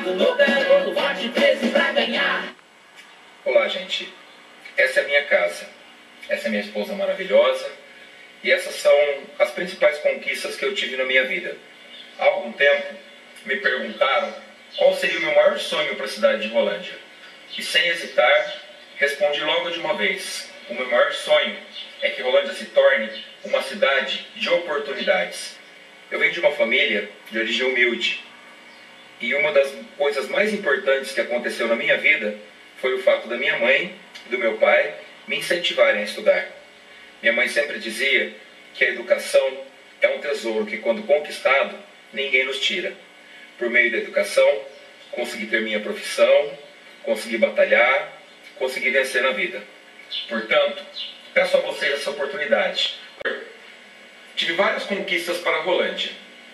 Fábio no garoto, vote 13 pra ganhar. Olá, gente. Essa é a minha casa. Essa é a minha esposa maravilhosa. E essas são as principais conquistas que eu tive na minha vida. Há algum tempo, me perguntaram qual seria o meu maior sonho para a cidade de Rolândia. E sem hesitar, respondi logo de uma vez. O meu maior sonho é que Rolândia se torne uma cidade de oportunidades. Eu venho de uma família de origem humilde. E uma das coisas mais importantes que aconteceu na minha vida foi o fato da minha mãe e do meu pai me incentivarem a estudar. Minha mãe sempre dizia que a educação é um tesouro que, quando conquistado, ninguém nos tira. Por meio da educação, consegui ter minha profissão, consegui batalhar, consegui vencer na vida. Portanto, peço a vocês essa oportunidade. Tive várias conquistas para Rolândia.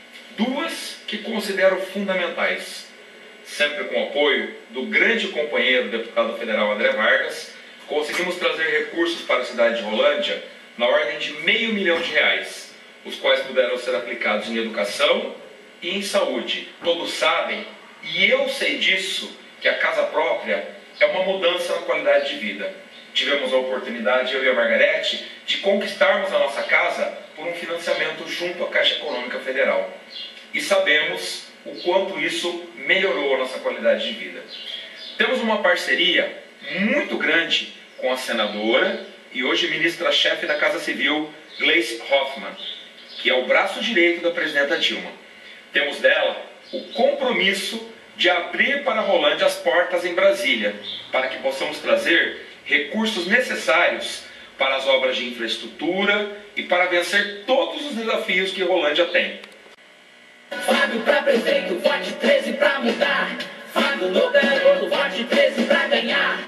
Duas que considero fundamentais. Sempre com o apoio do grande companheiro, deputado federal André Vargas, conseguimos trazer recursos para a cidade de Rolândia na ordem de R$500 mil, os quais puderam ser aplicados em educação e em saúde. Todos sabem, e eu sei disso, que a casa própria é uma mudança na qualidade de vida. Tivemos a oportunidade, eu e a Margarete, de conquistarmos a nossa casa por um financiamento junto à Caixa Econômica Federal. E sabemos o quanto isso melhorou a nossa qualidade de vida. Temos uma parceria muito grande com a senadora e hoje ministra-chefe da Casa Civil, Gleisi Hoffmann, que é o braço direito da presidenta Dilma. Temos dela o compromisso de abrir para Rolândia as portas em Brasília, para que possamos trazer recursos necessários para as obras de infraestrutura e para vencer todos os desafios que Rolândia tem. Fábio pra prefeito, vote 13 pra mudar. Fábio no garoto, vote 13 pra ganhar.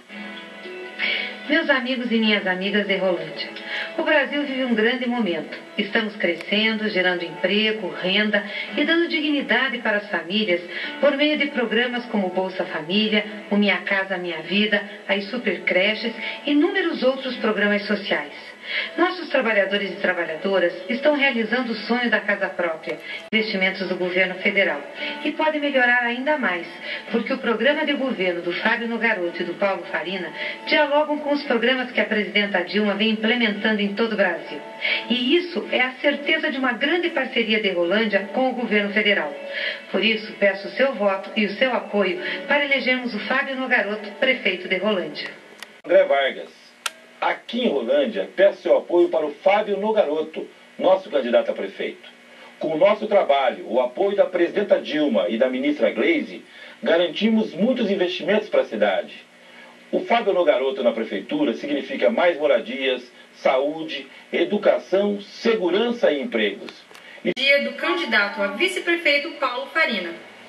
Meus amigos e minhas amigas de Rolândia, o Brasil vive um grande momento. Estamos crescendo, gerando emprego, renda e dando dignidade para as famílias por meio de programas como Bolsa Família, o Minha Casa Minha Vida, as Supercreches e inúmeros outros programas sociais. Nossos trabalhadores e trabalhadoras estão realizando o sonho da casa própria, investimentos do governo federal. E pode melhorar ainda mais, porque o programa de governo do Fábio no Garoto e do Paulo Farina dialogam com os programas que a presidenta Dilma vem implementando em todo o Brasil. E isso é a certeza de uma grande parceria de Rolândia com o governo federal. Por isso, peço o seu voto e o seu apoio para elegermos o Fábio no Garoto, prefeito de Rolândia. André Vargas. Aqui em Rolândia, peço seu apoio para o Fábio no Garoto, nosso candidato a prefeito. Com o nosso trabalho, o apoio da presidenta Dilma e da ministra Gleisi, garantimos muitos investimentos para a cidade. O Fábio no Garoto na prefeitura significa mais moradias, saúde, educação, segurança e empregos. Dia do candidato a vice-prefeito Paulo Farina.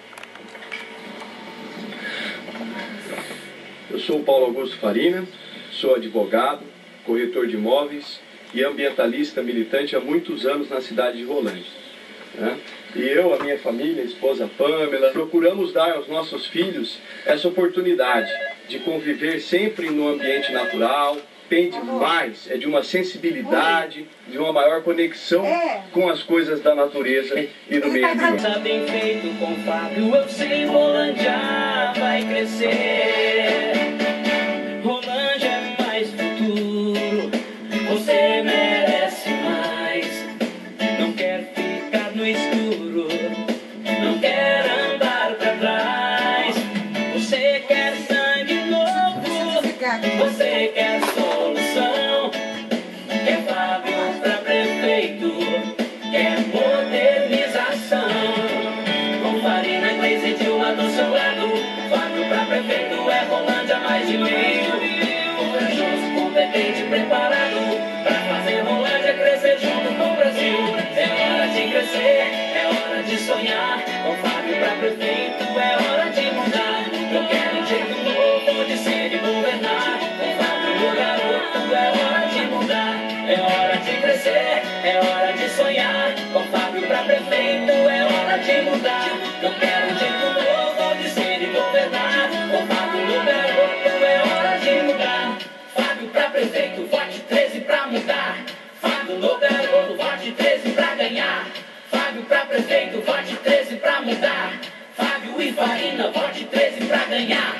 Eu sou o Paulo Augusto Farina. Sou advogado, corretor de imóveis e ambientalista militante há muitos anos na cidade de Rolândia. E eu, a minha família, a esposa Pamela, procuramos dar aos nossos filhos essa oportunidade de conviver sempre no ambiente natural. Depende mais de uma sensibilidade, de uma maior conexão com as coisas da natureza e do meio ambiente. Tá bem feito com o Fábio, eu sei, Rolândia vai crescer. Rolândia é mais futuro, você merece mais. Não quer ficar no escuro, não quer andar pra trás. Você quer sangue novo, você quer solução. Quer Fábio pra prefeito, quer modernização. Com Farina, Gleisi e Dilma do seu lado, Fábio pra prefeito é Rolândia mais de meio. Competente, preparado pra fazer Rolândia crescer junto com o Brasil. É hora de crescer, é hora de sonhar. Com Fábio pra prefeito é hora de mudar. Eu quero um jeito novo de ser e governar. Com Fábio no Garoto é hora de mudar. É hora de crescer, é hora de sonhar. Com Fábio pra prefeito é hora de mudar. Eu quero um jeito novo de ser e governar. Com Fábio no Garoto é hora de mudar. Fábio pra prefeito, vote 13 pra mudar. Fábio no Garoto, vote 13 pra ganhar. Fábio pra prefeito, vote 13 pra mudar. Fábio e Vote 13 pra ganhar.